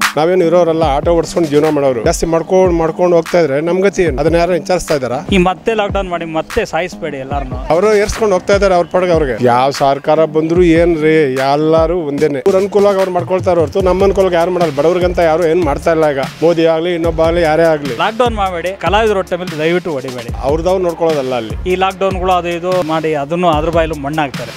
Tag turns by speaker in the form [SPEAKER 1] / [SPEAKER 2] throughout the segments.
[SPEAKER 1] ನಾವೇನು ಇರೋರೆಲ್ಲ ಆಟೋ ಓಡಿಸ್ಕೊಂಡು ಜೀವನ ಮಾಡೋರು ಜಾಸ್ತಿ ಮಾಡ್ಕೊಂಡು ಹೋಗ್ತಾ ಇದ್ರೆ ನಮ್ಮ ಗತಿ ಏನು? ಅದನ್ನ ಯಾರು ವಿಚಾರಿಸ್ತಾ ಇದ್ದಾರಾ?
[SPEAKER 2] ಈ ಮತ್ತೆ ಲಾಕ್ಡೌನ್ ಮಾಡಿ ಮತ್ತೆ ಸಾಯಿಸಬೇಡಿ ಎಲ್ಲಾರನ್ನು.
[SPEAKER 1] ಅವರು ಏರ್ಸ್ಕೊಂಡು ಹೋಗ್ತಾ ಇದ್ದಾರೆ ಅವ್ರ ಪಡೆಗೆ. ಅವ್ರಿಗೆ ಯಾವ ಸರ್ಕಾರ ಬಂದ್ರು ಏನ್ರಿ, ಎಲ್ಲರೂ ಒಂದೇನೆ. ಅವ್ರ ಅನುಕೂಲವಾಗಿ ಅವ್ರು ಮಾಡ್ಕೊಳ್ತಾರೆ ಹೊರತು ನಮ್ಮ ಅನುಕೂಲಕ್ಕೆ ಯಾರು ಮಾಡಲ್ಲ. ಬಡವ್ರಿಗಂತ ಯಾರು ಏನು ಮಾಡ್ತಾ ಇಲ್ಲ. ಈಗ ಮೋದಿ ಆಗಲಿ ಇನ್ನೊಬ್ಬ ಆಗಲಿ ಯಾರೇ ಆಗಲಿ
[SPEAKER 2] ಲಾಕ್ಡೌನ್ ಮಾಡಬೇಡಿ, ಕಲಾವಿದರ ಹೊಟ್ಟೆ ಮೇಲೆ ದಯವಿಟ್ಟು ಹೊಡಿಬೇಡಿ.
[SPEAKER 1] ಅವ್ರದವ್ರು ನೋಡ್ಕೊಳ್ಳೋದಲ್ಲ ಅಲ್ಲಿ.
[SPEAKER 2] ಈ ಲಾಕ್ಡೌನ್ಗಳು ಅದು ಇದು ಮಾಡಿ ಅದನ್ನು ಅದ್ರ ಬಾಯಲ್ಲೂ ಮಣ್ಣಾಗ್ತಾರೆ.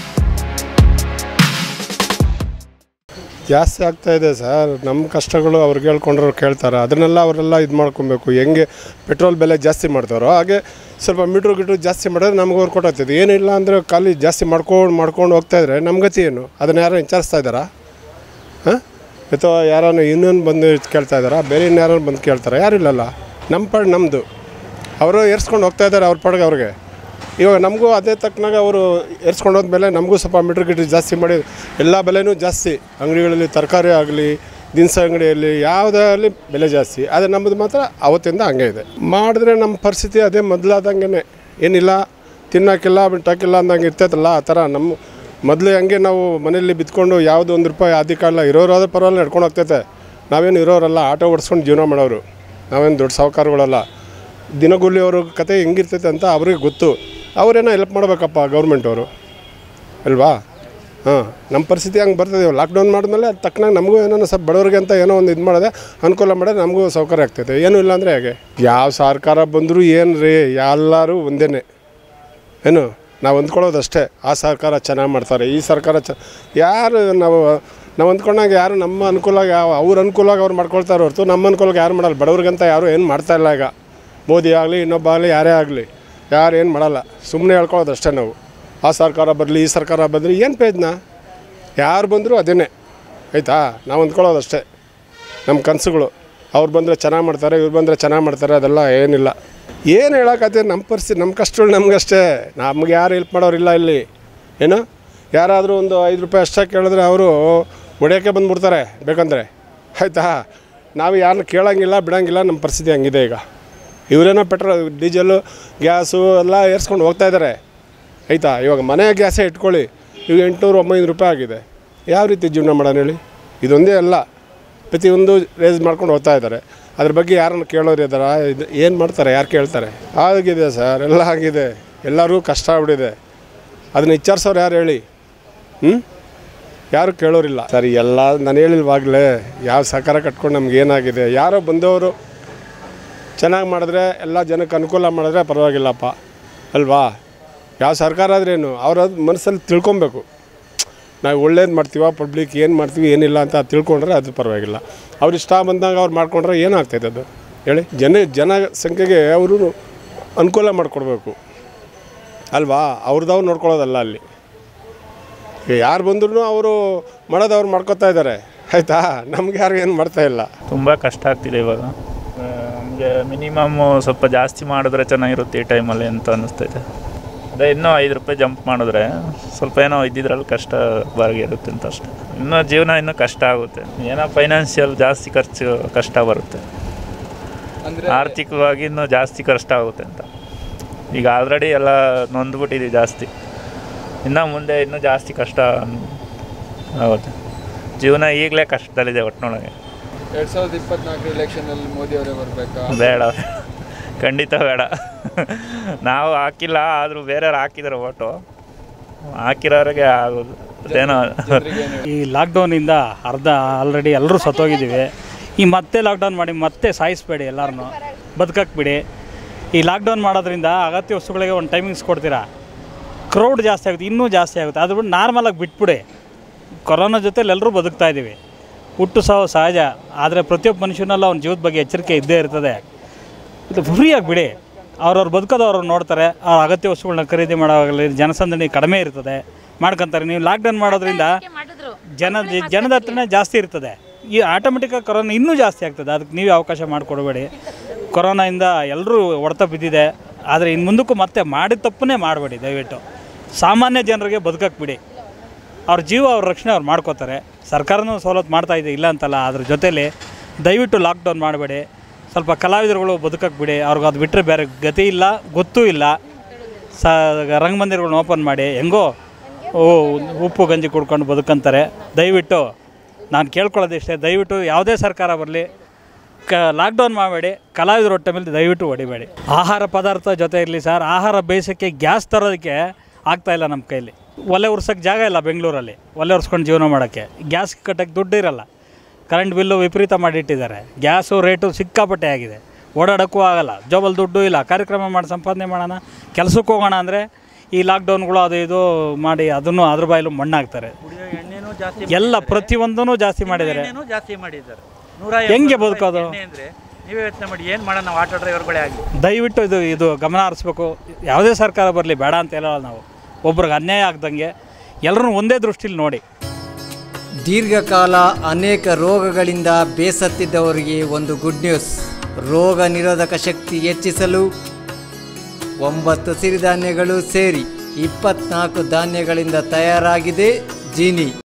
[SPEAKER 1] ಜಾಸ್ತಿ ಆಗ್ತಾ ಇದೆ ಸರ್. ನಮ್ಮ ಕಷ್ಟಗಳು ಅವ್ರಿಗೆ ಹೇಳ್ಕೊಂಡ್ರು ಕೇಳ್ತಾರೆ. ಅದನ್ನೆಲ್ಲ ಅವರೆಲ್ಲ ಇದು ಮಾಡ್ಕೊಬೇಕು. ಹೆಂಗೆ ಪೆಟ್ರೋಲ್ ಬೆಲೆ ಜಾಸ್ತಿ ಮಾಡ್ತಾರೋ ಹಾಗೆ ಸ್ವಲ್ಪ ಮೀಟ್ರು ಜಾಸ್ತಿ ಮಾಡಿದ್ರೆ ನಮ್ಗೆ ಅವ್ರು ಕೊಟ್ಟಾಗ್ತದೆ. ಏನಿಲ್ಲ ಅಂದರೆ ಖಾಲಿ ಜಾಸ್ತಿ ಮಾಡ್ಕೊಂಡು ಹೋಗ್ತಾ ಇದ್ರೆ ನಮ್ಮ ಗತಿ ಏನು? ಅದನ್ನು ಯಾರು ವಿಚಾರಿಸ್ತಾ ಇದ್ದಾರಾ? ಹಾಂ, ಅಥವಾ ಯಾರನ್ನು ಇನ್ನೊಂದು ಬಂದು ಕೇಳ್ತಾ ಇದ್ದಾರಾ? ಬೇರೆ ಇನ್ಯಾರು ಬಂದು ಕೇಳ್ತಾರೆ? ಯಾರು ಇಲ್ಲಲ್ಲ. ನಮ್ಮ ಪಾಡು ನಮ್ಮದು. ಅವರು ಏರ್ಸ್ಕೊಂಡು ಹೋಗ್ತಾ ಇದ್ದಾರೆ ಅವ್ರ ಪಾಡಿಗೆ ಅವ್ರಿಗೆ. ಇವಾಗ ನಮಗೂ ಅದೇ ತಕ್ಕನಾಗ ಅವರು ಏರ್ಸ್ಕೊಂಡು ಹೋದ್ಮೇಲೆ ನಮಗೂ ಸ್ವಲ್ಪ ಮೀಟ್ರ್ ಜಾಸ್ತಿ ಮಾಡಿ ಎಲ್ಲ ಬೆಲೆನೂ ಜಾಸ್ತಿ. ಅಂಗಡಿಗಳಲ್ಲಿ ತರಕಾರಿ ಆಗಲಿ, ದಿನಸಿ ಅಂಗಡಿಯಲ್ಲಿ ಯಾವುದಾಗಲಿ ಬೆಲೆ ಜಾಸ್ತಿ. ಆದರೆ ನಮ್ಮದು ಮಾತ್ರ ಅವತ್ತಿಂದ ಹಂಗೆ ಇದೆ. ಮಾಡಿದ್ರೆ ನಮ್ಮ ಪರಿಸ್ಥಿತಿ ಅದೇ ಮೊದಲಾದಂಗೆ. ಏನಿಲ್ಲ, ತಿನ್ನೋಕ್ಕಿಲ್ಲ ಬಿಟ್ಟೋಕ್ಕಿಲ್ಲ ಅಂದಂಗೆ ಇರ್ತೈತಲ್ಲ, ಆ ಥರ ನಮ್ಮ ಮೊದಲು ಹಂಗೆ ನಾವು ಮನೆಯಲ್ಲಿ ಬಿತ್ಕೊಂಡು ಯಾವುದೋ ₹1 ಆದಿಕಾಲ ಇರೋರಾದ್ರೆ ಪರವಾಗಿಲ್ಲ ನಡ್ಕೊಂಡು ಹೋಗ್ತೈತೆ. ನಾವೇನು ಇರೋರಲ್ಲ, ಆಟೋ ಓಡಿಸ್ಕೊಂಡು ಜೀವನ ಮಾಡೋರು. ನಾವೇನು ದೊಡ್ಡ ಸಾಹುಕಾರಗಳಲ್ಲ. ದಿನಗೂಲಿ ಅವ್ರ ಕತೆ ಹೆಂಗಿರ್ತೈತೆ ಅಂತ ಅವ್ರಿಗೆ ಗೊತ್ತು. ಅವರೇನೋ ಹೆಲ್ಪ್ ಮಾಡಬೇಕಪ್ಪ ಗೌರ್ಮೆಂಟ್ ಅವರು ಅಲ್ವಾ? ಹಾಂ, ನಮ್ಮ ಪರಿಸ್ಥಿತಿ ಹಂಗೆ ಬರ್ತದೆ. ಲಾಕ್ಡೌನ್ ಮಾಡಿದ್ಮೇಲೆ ಅದು ತಕ್ಕನಾಗ ನಮಗೂ ಏನೋ ಸ್ವಲ್ಪ ಬಡವ್ರಿಗೆ ಅಂತ ಏನೋ ಒಂದು ಇದು ಮಾಡೋದೆ ಅನುಕೂಲ ಮಾಡೋದು ನಮಗೂ ಸೌಕರ್ಯ ಆಗ್ತೈತೆ. ಏನೂ ಇಲ್ಲ ಅಂದರೆ ಹೇಗೆ? ಯಾವ ಸರ್ಕಾರ ಬಂದರೂ ಏನು ರೀ, ಎಲ್ಲರೂ ಒಂದೇ. ಏನು ನಾವು ಅಂದ್ಕೊಳ್ಳೋದಷ್ಟೇ. ಆ ಸರ್ಕಾರ ಚೆನ್ನಾಗಿ ಮಾಡ್ತಾರೆ, ಈ ಸರ್ಕಾರ ಯಾರು ನಾವು ಅಂದ್ಕೊಂಡಾಗ ಯಾರು ನಮ್ಮ ಅನುಕೂಲವಾಗಿ ಅವ್ರ ಅನುಕೂಲವಾಗಿ ಅವ್ರು ಮಾಡ್ಕೊಳ್ತಾರೆ ಹೊರತು ನಮ್ಮ ಅನುಕೂಲಕ್ಕೆ ಯಾರು ಮಾಡಲ್ಲ. ಬಡವ್ರಿಗಂತ ಯಾರು ಏನು ಮಾಡ್ತಾಯಿಲ್ಲ. ಈಗ ಮೋದಿ ಆಗಲಿ ಇನ್ನೊಬ್ಬ ಆಗಲಿ ಯಾರೇ ಆಗಲಿ ಯಾರು ಏನು ಮಾಡಲ್ಲ. ಸುಮ್ಮನೆ ಹೇಳ್ಕೊಳ್ಳೋದಷ್ಟೇ ನಾವು. ಆ ಸರ್ಕಾರ ಬರಲಿ ಈ ಸರ್ಕಾರ ಬಂದರೆ ಏನು ಪ್ರಯೋಜನ? ಯಾರು ಬಂದರೂ ಅದೇ ಆಯಿತಾ? ನಾವು ಅಂದ್ಕೊಳ್ಳೋದಷ್ಟೇ. ನಮ್ಮ ಕನಸುಗಳು ಅವ್ರು ಬಂದರೆ ಚೆನ್ನಾಗಿ ಮಾಡ್ತಾರೆ, ಇವ್ರು ಬಂದರೆ ಚೆನ್ನಾಗಿ ಮಾಡ್ತಾರೆ, ಅದೆಲ್ಲ ಏನಿಲ್ಲ. ಏನು ಹೇಳೋಕ್ಕತ್ತೆ? ನಮ್ಮ ಪರಿಸ್ಥಿತಿ, ನಮ್ಮ ಕಷ್ಟಗಳು ನಮಗಷ್ಟೇ. ನಮ್ಗೆ ಯಾರು ಹೆಲ್ಪ್ ಮಾಡೋರಿಲ್ಲ ಇಲ್ಲಿ. ಏನು ಯಾರಾದರೂ ಒಂದು ₹5 ಅಷ್ಟೇ ಕೇಳಿದ್ರೆ ಅವರು ಹೊಡೆಯೋಕ್ಕೆ ಬಂದುಬಿಡ್ತಾರೆ ಬೇಕಂದರೆ, ಆಯಿತಾ? ನಾವು ಯಾರನ್ನ ಕೇಳೋಂಗಿಲ್ಲ ಬಿಡೋಂಗಿಲ್ಲ. ನಮ್ಮ ಪರಿಸ್ಥಿತಿ ಹಂಗಿದೆ ಈಗ. ಇವರೇನೋ ಪೆಟ್ರೋಲ್ ಡೀಸೆಲು ಗ್ಯಾಸು ಎಲ್ಲ ಏರ್ಸ್ಕೊಂಡು ಹೋಗ್ತಾ ಇದ್ದಾರೆ, ಆಯಿತಾ? ಇವಾಗ ಮನೆ ಗ್ಯಾಸೇ ಇಟ್ಕೊಳ್ಳಿ, ಈಗ ₹800-900 ಆಗಿದೆ. ಯಾವ ರೀತಿ ಜೀವನ ಮಾಡೋಣ ಹೇಳಿ? ಇದೊಂದೇ ಅಲ್ಲ, ಪ್ರತಿಯೊಂದು ರೇಸ್ ಮಾಡ್ಕೊಂಡು ಹೋಗ್ತಾ ಇದ್ದಾರೆ. ಅದ್ರ ಬಗ್ಗೆ ಯಾರನ್ನು ಕೇಳೋರು ಇದ್ದಾರಾ? ಇದು ಏನು ಮಾಡ್ತಾರೆ? ಯಾರು ಕೇಳ್ತಾರೆ? ಆಗಿದೆ ಸರ್, ಎಲ್ಲ ಆಗಿದೆ. ಎಲ್ಲರಿಗೂ ಕಷ್ಟ ಆಗ್ಬಿಟ್ಟಿದೆ. ಅದನ್ನ ವಿಚಾರಿಸೋರು ಯಾರು ಹೇಳಿ? ಯಾರು ಕೇಳೋರಿಲ್ಲ ಸರ್. ಎಲ್ಲ ನಾನು ಹೇಳಿಲ್ವಾಗಲೇ, ಯಾವ ಸಹಕಾರ ಕಟ್ಕೊಂಡು ನಮ್ಗೆ ಏನಾಗಿದೆ? ಯಾರೋ ಬಂದವರು ಚೆನ್ನಾಗಿ ಮಾಡಿದ್ರೆ, ಎಲ್ಲ ಜನಕ್ಕೆ ಅನುಕೂಲ ಮಾಡಿದ್ರೆ ಪರವಾಗಿಲ್ಲಪ್ಪ ಅಲ್ವಾ? ಯಾವ ಸರ್ಕಾರ ಆದ್ರೇನು ಅವ್ರ ಮನಸ್ಸಲ್ಲಿ ತಿಳ್ಕೊಬೇಕು. ನಾವು ಒಳ್ಳೇದು ಮಾಡ್ತೀವ, ಪಬ್ಲಿಕ್ ಏನು ಮಾಡ್ತೀವಿ ಏನಿಲ್ಲ ಅಂತ ತಿಳ್ಕೊಂಡ್ರೆ ಅದು ಪರವಾಗಿಲ್ಲ. ಅವ್ರು ಇಷ್ಟ ಬಂದಾಗ ಅವ್ರು ಮಾಡ್ಕೊಂಡ್ರೆ ಏನಾಗ್ತೈತೆ ಅದು ಹೇಳಿ? ಜನಸಂಖ್ಯೆಗೆ ಅವರು ಅನುಕೂಲ ಮಾಡಿಕೊಡ್ಬೇಕು ಅಲ್ವಾ? ಅವ್ರದವ್ರು ನೋಡ್ಕೊಳ್ಳೋದಲ್ಲ ಅಲ್ಲಿ. ಯಾರು ಬಂದ್ರೂ ಅವರು ಮಾಡೋದವ್ರು ಮಾಡ್ಕೊತಾ ಇದ್ದಾರೆ, ಆಯಿತಾ? ನಮ್ಗೆ ಯಾರು ಏನು ಮಾಡ್ತಾಯಿಲ್ಲ.
[SPEAKER 3] ತುಂಬ ಕಷ್ಟ ಆಗ್ತಿದೆ ಇವಾಗ. ನಮಗೆ ಮಿನಿಮಮ್ ಸ್ವಲ್ಪ ಜಾಸ್ತಿ ಮಾಡಿದ್ರೆ ಚೆನ್ನಾಗಿರುತ್ತೆ ಈ ಟೈಮಲ್ಲಿ ಅಂತ ಅನ್ನಿಸ್ತೈತೆ. ಅದೇ ಇನ್ನೂ ₹5 ಜಂಪ್ ಮಾಡಿದ್ರೆ ಸ್ವಲ್ಪ ಏನೋ ಇದ್ದಿದ್ರಲ್ಲಿ ಕಷ್ಟ ಬರಗಿರುತ್ತೆ ಅಂತ ಅಷ್ಟೆ. ಇನ್ನೂ ಜೀವನ ಇನ್ನೂ ಕಷ್ಟ ಆಗುತ್ತೆ. ಏನೋ ಫೈನಾನ್ಷಿಯಲ್ ಜಾಸ್ತಿ ಕಷ್ಟ ಬರುತ್ತೆ, ಆರ್ಥಿಕವಾಗಿ ಇನ್ನೂ ಜಾಸ್ತಿ ಕಷ್ಟ ಆಗುತ್ತೆ ಅಂತ. ಈಗ ಆಲ್ರೆಡಿ ಎಲ್ಲ ನೊಂದ್ಬಿಟ್ಟಿದ್ದೀವಿ ಜಾಸ್ತಿ. ಇನ್ನು ಮುಂದೆ ಇನ್ನೂ ಜಾಸ್ತಿ ಕಷ್ಟ ಆಗುತ್ತೆ. ಜೀವನ ಈಗಲೇ ಕಷ್ಟದಲ್ಲಿದೆ ಒಟ್ಟಿನೊಳಗೆ.
[SPEAKER 4] 2024 ಎಲೆಕ್ಷನಲ್ಲಿ ಮೋದಿ ಅವರೇ ಬರಬೇಕಾ?
[SPEAKER 3] ಬೇಡ, ಖಂಡಿತ ಬೇಡ. ನಾವು ಹಾಕಿಲ್ಲ, ಆದರೂ ಬೇರೆಯವ್ರು ಹಾಕಿದ್ದಾರೆ ಓಟು. ಹಾಕಿರೋರಿಗೆ ಆಗೋದು ಅದೇನೋ.
[SPEAKER 2] ಈ ಲಾಕ್ಡೌನಿಂದ ಆಲ್ರೆಡಿ ಎಲ್ಲರೂ ಸತ್ತೋಗಿದ್ದೀವಿ. ಈ ಮತ್ತೆ ಲಾಕ್ಡೌನ್ ಮಾಡಿ ಮತ್ತೆ ಸಾಯಿಸಬೇಡಿ, ಎಲ್ಲರನ್ನೂ ಬದುಕಕ್ಕೆ ಬಿಡಿ. ಈ ಲಾಕ್ಡೌನ್ ಮಾಡೋದ್ರಿಂದ ಅಗತ್ಯ ವಸ್ತುಗಳಿಗೆ ಒಂದು ಟೈಮಿಂಗ್ಸ್ ಕೊಡ್ತೀರಾ, ಕ್ರೌಡ್ ಜಾಸ್ತಿ ಆಗುತ್ತೆ, ಇನ್ನೂ ಜಾಸ್ತಿ ಆಗುತ್ತೆ. ಅದು ಬಿಟ್ಟು ನಾರ್ಮಲಾಗಿ ಬಿಟ್ಬಿಡಿ. ಕೊರೋನಾ ಜೊತೆಲಿ ಎಲ್ಲರೂ ಬದುಕ್ತಾ ಇದ್ದೀವಿ. ಹುಟ್ಟು ಸಾವು ಸಹಜ, ಆದರೆ ಪ್ರತಿಯೊಬ್ಬ ಮನುಷ್ಯನಲ್ಲ ಅವ್ನ ಜೀವದ ಬಗ್ಗೆ ಎಚ್ಚರಿಕೆ ಇದ್ದೇ ಇರ್ತದೆ. ಇದು ಫ್ರೀಯಾಗಿ ಬಿಡಿ. ಅವ್ರವ್ರು ಬದುಕೋದು ಅವ್ರವ್ರು ನೋಡ್ತಾರೆ. ಅವ್ರ ಅಗತ್ಯ ವಸ್ತುಗಳನ್ನ ಖರೀದಿ ಮಾಡೋವಾಗಲಿ ಜನಸಂದಣಿ ಕಡಿಮೆ ಇರ್ತದೆ, ಮಾಡ್ಕೊತಾರೆ. ನೀವು ಲಾಕ್ಡೌನ್ ಮಾಡೋದ್ರಿಂದ ಜನದ ಹತ್ರನೇ ಜಾಸ್ತಿ ಇರ್ತದೆ. ಈ ಆಟೋಮೆಟಿಕ್ಕಾಗಿ ಕೊರೋನಾ ಇನ್ನೂ ಜಾಸ್ತಿ ಆಗ್ತದೆ. ಅದಕ್ಕೆ ನೀವು ಅವಕಾಶ ಮಾಡಿಕೊಡಬೇಡಿ. ಕೊರೋನಾಯಿಂದ ಎಲ್ಲರೂ ಹೊಡೆತ ಬಿದ್ದಿದೆ, ಆದರೆ ಇನ್ನು ಮುಂದಕ್ಕೂ ಮತ್ತೆ ಮಾಡಿದ ತಪ್ಪನ್ನೇ ಮಾಡಬೇಡಿ ದಯವಿಟ್ಟು. ಸಾಮಾನ್ಯ ಜನರಿಗೆ ಬದುಕಕ್ಕೆ ಬಿಡಿ. ಅವ್ರ ಜೀವ ಅವ್ರ ರಕ್ಷಣೆ ಅವ್ರು ಮಾಡ್ಕೋತಾರೆ. ಸರ್ಕಾರನೂ ಸವಲತ್ತು ಮಾಡ್ತಾಯಿದೆ, ಇಲ್ಲ ಅಂತಲ್ಲ. ಅದ್ರ ಜೊತೆಲಿ ದಯವಿಟ್ಟು ಲಾಕ್ಡೌನ್ ಮಾಡಬೇಡಿ. ಸ್ವಲ್ಪ ಕಲಾವಿದರುಗಳು ಬದುಕಕ್ಕೆ ಬಿಡಿ. ಅವ್ರಿಗೆ ಅದು ಬಿಟ್ಟರೆ ಬೇರೆ ಗತಿ ಇಲ್ಲ, ಗೊತ್ತೂ ಇಲ್ಲ. ರಂಗಮಂದಿರಗಳನ್ನ ಓಪನ್ ಮಾಡಿ ಹೆಂಗೋ ಉಪ್ಪು ಗಂಜಿ ಕುಡ್ಕೊಂಡು ಬದುಕಂತಾರೆ. ದಯವಿಟ್ಟು ನಾನು ಕೇಳ್ಕೊಳ್ಳೋದಿಷ್ಟೇ, ದಯವಿಟ್ಟು ಯಾವುದೇ ಸರ್ಕಾರ ಬರಲಿ ಲಾಕ್ಡೌನ್ ಮಾಡಬೇಡಿ, ಕಲಾವಿದರ ಹೊಟ್ಟೆ ಮೇಲೆ ದಯವಿಟ್ಟು ಹೊಡಿಬೇಡಿ. ಆಹಾರ ಪದಾರ್ಥ ಜೊತೆ ಇರಲಿ ಸರ್, ಆಹಾರ ಬೇಯಿಸೋಕ್ಕೆ ಗ್ಯಾಸ್ ತರೋದಕ್ಕೆ ಆಗ್ತಾಯಿಲ್ಲ ನಮ್ಮ ಕೈಲಿ. ಒಲೆ ಉರ್ಸೋಕ್ಕೆ ಜಾಗ ಇಲ್ಲ ಬೆಂಗಳೂರಲ್ಲಿ, ಒಲೆ ಉರ್ಸ್ಕೊಂಡು ಜೀವನ ಮಾಡೋಕ್ಕೆ. ಗ್ಯಾಸ್ ಕಟ್ಟಕ್ಕೆ ದುಡ್ಡು ಇರಲ್ಲ, ಕರೆಂಟ್ ಬಿಲ್ಲು ವಿಪರೀತ ಮಾಡಿಟ್ಟಿದ್ದಾರೆ, ಗ್ಯಾಸು ರೇಟು ಸಿಕ್ಕಾಪಟ್ಟೆ ಆಗಿದೆ, ಓಡಾಡೋಕ್ಕೂ ಆಗಲ್ಲ, ಜೋಬಲ್ಲಿ ದುಡ್ಡು ಇಲ್ಲ. ಕಾರ್ಯಕ್ರಮ ಮಾಡಿ ಸಂಪಾದನೆ ಮಾಡೋಣ, ಕೆಲಸಕ್ಕೆ ಹೋಗೋಣ ಅಂದರೆ ಈ ಲಾಕ್ಡೌನ್ಗಳು ಅದು ಇದು ಮಾಡಿ ಅದನ್ನು ಅದ್ರ ಬಾಯಲ್ಲೂ ಮಣ್ಣಾಗ್ತಾರೆ. ಎಲ್ಲ ಪ್ರತಿಯೊಂದೂ ಜಾಸ್ತಿ ಮಾಡಿದ್ದಾರೆ. ಹೆಂಗೆ ಬದುಕೋದು?
[SPEAKER 5] ನೀವೇ ಯೋಚನೆ ಮಾಡಿ, ಏನು ಮಾಡೋಣ ನಾವು ಆಟೋ ಡ್ರೈವರ್ಗಳೇ ಆಗಿ.
[SPEAKER 2] ದಯವಿಟ್ಟು ಇದು ಗಮನ ಹರಿಸ್ಬೇಕು. ಯಾವುದೇ ಸರ್ಕಾರ ಬರಲಿ ಬೇಡ ಅಂತ ಹೇಳಲ್ಲ ನಾವು, ಒಬ್ರಿಗೆ ಅನ್ಯಾಯ ಆಗ್ದಂಗೆ ಎಲ್ಲರೂ ಒಂದೇ ದೃಷ್ಟಿಲಿ ನೋಡಿ.
[SPEAKER 6] ದೀರ್ಘಕಾಲ ಅನೇಕ ರೋಗಗಳಿಂದ ಬೇಸತ್ತಿದ್ದವರಿಗೆ ಒಂದು ಗುಡ್ ನ್ಯೂಸ್. ರೋಗ ನಿರೋಧಕ ಶಕ್ತಿ ಹೆಚ್ಚಿಸಲು 9 ಸಿರಿಧಾನ್ಯಗಳು ಸೇರಿ 24 ಧಾನ್ಯಗಳಿಂದ ತಯಾರಾಗಿದೆ ಜೀನಿ.